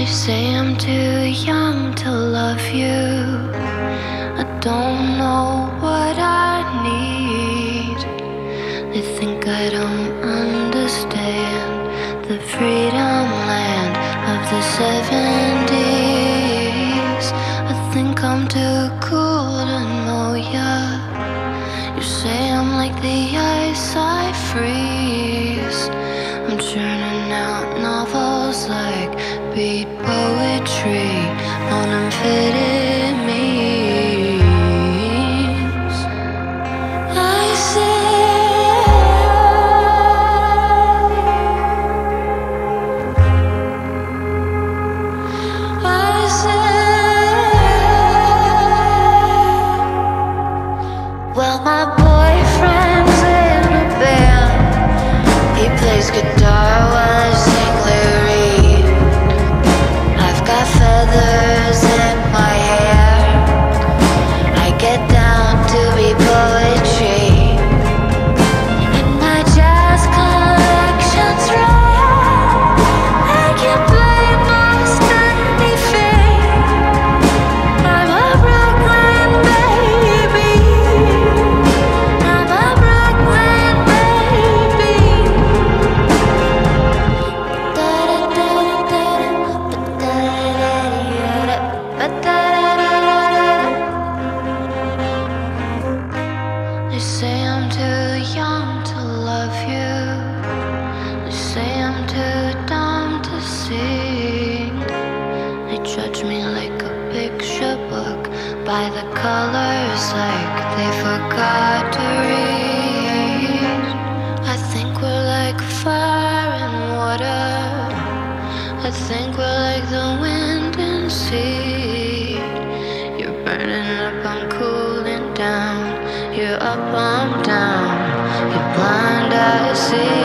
say I'm too young to love you. I don't know what I need. They think I don't understand the freedom land of the 70s. I think I'm too cool to know ya. You say I'm like the ice I freeze. I'm churning out novels like beat poetry on amphetamines. I say, well, my boyfriend's in a band. He plays guitar while I sing lyrics. I've got feathers in my hair. I get down to be poetry. And my jazz collection's rare. I can play most anything. I'm a Brooklyn baby. I'm a Brooklyn baby. They say I'm too young to love you. They say I'm too dumb to sing. They judge me like a picture book by the colors, like they forgot to read. I think we're like fire and water. I think we're like the wind and sea. You're burning up, I'm cooling down. You're up, I'm down. You're blind, I see.